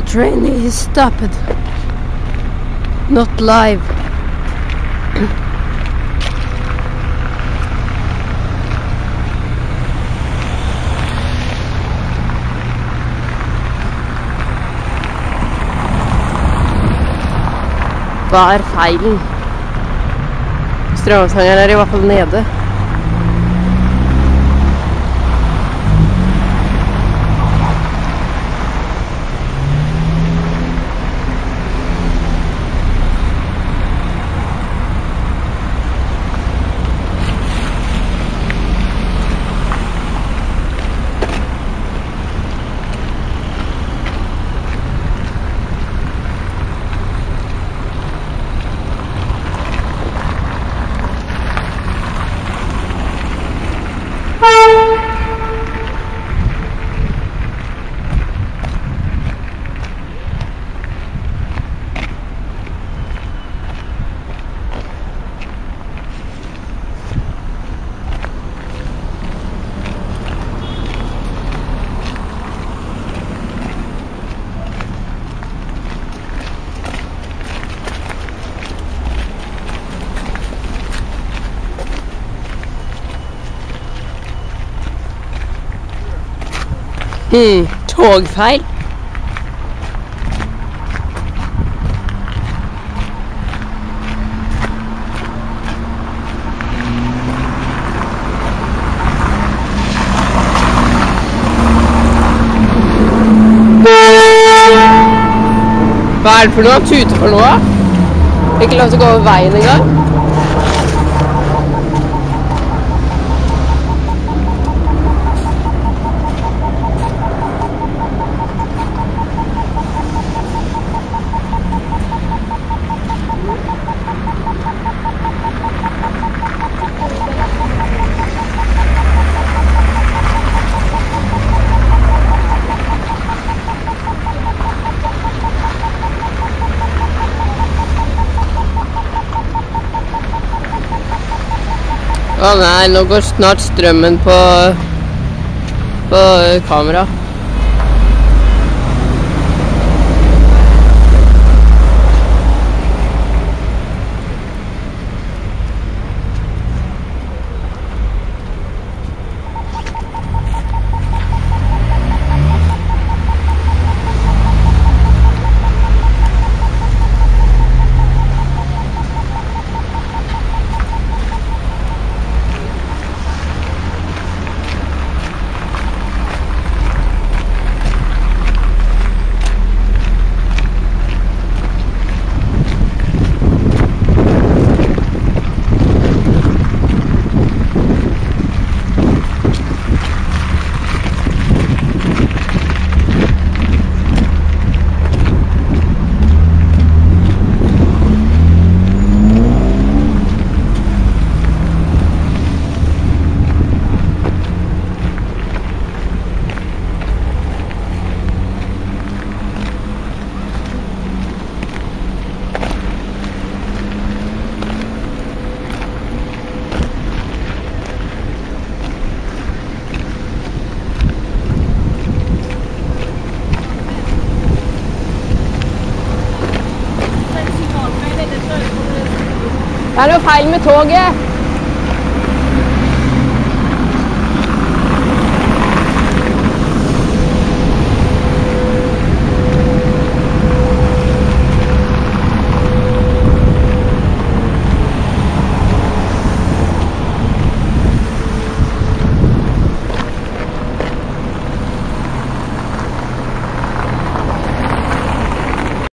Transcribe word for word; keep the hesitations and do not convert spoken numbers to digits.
The train is stopped. Not live. Hva er feilen? Strømavtangeren er i hvert fall nede. Hmm, togfeil. Hva er det for noe? Tute for noe? Ikke lov til å gå over veien engang. Å nei, nå går snart strømmen på, på kamera. Det er noe feil med toget.